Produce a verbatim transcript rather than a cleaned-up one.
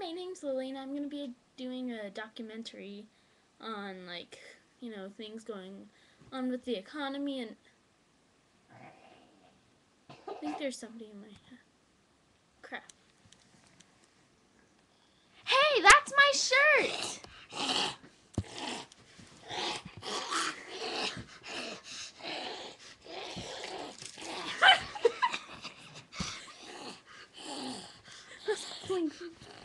my name's Lily, and I'm going to be doing a documentary on, like, you know, things going on with the economy, and I think there's somebody in my crap. Hey, that's my shirt! Blink.